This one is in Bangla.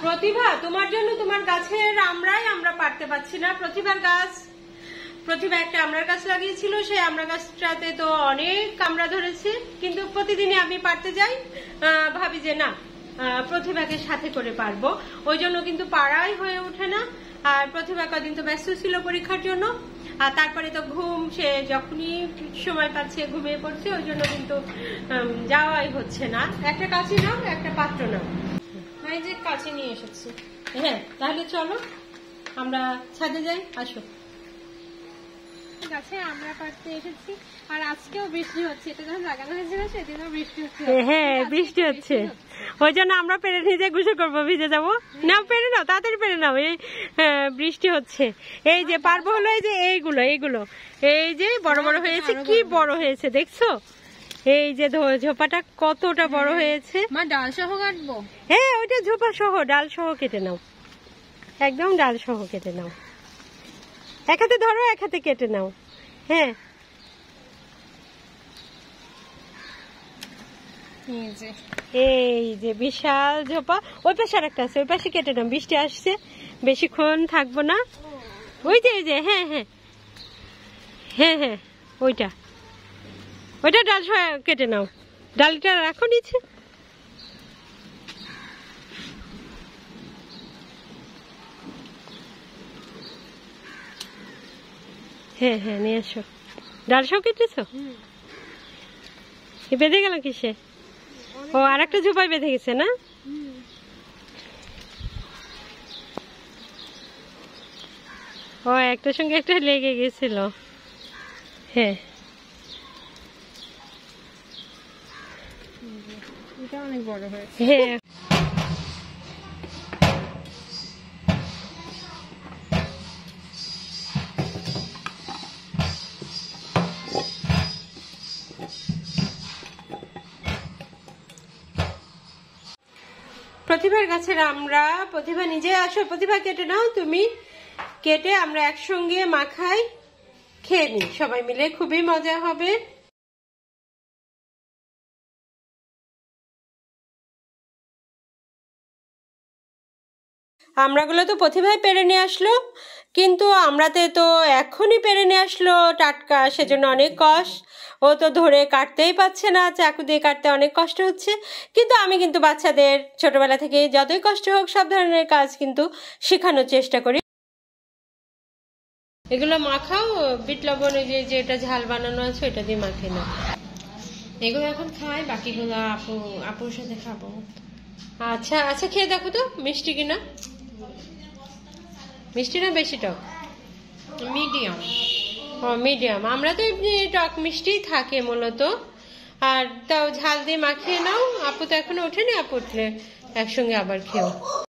প্রতিভা, তোমার জন্য তোমার গাছের আমরা পারতে পারছি না। প্রতিভা একটা আমড়ার গাছ লাগিয়েছিল, সেই আমড়া গাছটাতে তো অনেক কামড়া ধরেছে, কিন্তু প্রতিদিনই আমি পারতে যাই, ভাবি যে না প্রতিভাকে সাথে করে পারবো, ওই জন্য কিন্তু পারাই হয়ে ওঠে না। আর প্রতিভা কদিন তো ব্যস্ত ছিল পরীক্ষার জন্য, আর তারপরে তো ঘুম, সে যখনই সময় পাচ্ছে ঘুমিয়ে পড়ছে, ওই জন্য কিন্তু যাওয়াই হচ্ছে না। একটা কাঁচি নাও, একটা পাত্র নাও। এই যে কাঁচি নিয়ে এসেছি। হ্যাঁ, তাহলে চলো আমরা ছাদে যাই, আসো। গাছে আমরা পাড়তে এসেছি, আর আজকেও বৃষ্টি হচ্ছে। এটা যখন লাগানো হয়েছিল সেদিনও বৃষ্টি হচ্ছে। হ্যাঁ, বৃষ্টি হচ্ছে, ওই জন্য আমরা পেরে নিজে গোসল করবো, ভিজে যাবো না। পেরে নাও, তাড়াতাড়ি পেরে নাও। এই বৃষ্টি হচ্ছে, এই যে পারবো হলো, এই যে এইগুলো এই যে বড় বড় হয়েছে, কি বড় হয়েছে দেখছো? এই যে ঝোপাটা কতটা বড় হয়েছে। মা ডাল সহ কাটবো? হ্যাঁ, ওইটা ঝোপা সহ, ডাল সহ কেটে নাও, একদম ডাল সহ কেটে নাও। এক হাতে ধরো, এক হাতে কেটে নাও। হ্যাঁ, এই যে বিশাল ঝোপা। ওই পাশে আর একটা আছে, ওই পাশে কেটে নাও। বৃষ্টি আসছে, বেশিক্ষণ থাকবো না। ওই যে হ্যাঁ হ্যাঁ হ্যাঁ হ্যাঁ, ওইটা ডাল কেটে নাও। ডালটা রাখো নিচে। হ্যাঁ হ্যাঁ, নিয়ে আসো। ডাল সহ কেটেছো? বেঁধে গেল কিসে? ও, আর একটা ঝোপায় বেঁধে গেছে না? ও, একটার সঙ্গে একটা লেগে গেছিল। হ্যাঁ, এটা অনেক বড় হয়েছে। হ্যাঁ, প্রতিভার গাছের প্রতিভা নিজে আসো। প্রতিভা কেটে নাও, তুমি কেটে আমরা একসঙ্গে মাখাই, খেয়ে নিই সবাই মিলে, খুবই মজা হবে। আমরাগুলো তো প্রতিভায় পেরে নিয়ে আসলো, কিন্তু আমরাতে তো এখনই পেরে নিয়ে আসলো টাটকা, সেজন্য অনেক কষ্ট। ও তো ধরে কাটতেই পারছে না, চাকু দিয়ে কাটতে অনেক কষ্ট হচ্ছে। কিন্তু আমি কিন্তু বাচ্চাদের ছোটবেলা থেকে যতই কষ্ট হোক সব ধরনের কাজ কিন্তু শেখানোর চেষ্টা করি। এগুলো মাখাও, বিট লবণ, যেটা ঝাল বানানো আছে ওইটা দিয়ে মাখে না। এগুলো এখন খাই, বাকিগুলো আপুর সাথে খাবো। আচ্ছা আচ্ছা, খেয়ে দেখো তো মিষ্টি কিনা। মিষ্টি না বেশি টক? মিডিয়াম। ও, মিডিয়াম। আমরা তো এমনি টক মিষ্টি থাকে মূলত, আর তাও ঝাল দিয়ে মাখিয়ে নাও। আপু তো এখনো ওঠেনি, আপু উঠলে একসঙ্গে আবার খেও।